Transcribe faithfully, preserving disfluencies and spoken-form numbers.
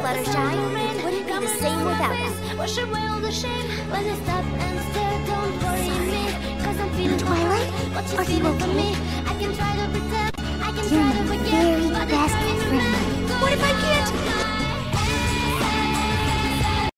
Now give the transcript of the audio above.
Fluttershy. It wouldn't be the same without us. Wash away all the shame. When I stop and stare, don't worry me. Cause I'm feeling Twilight? What you Are you feeling for okay? me? I can try to pretend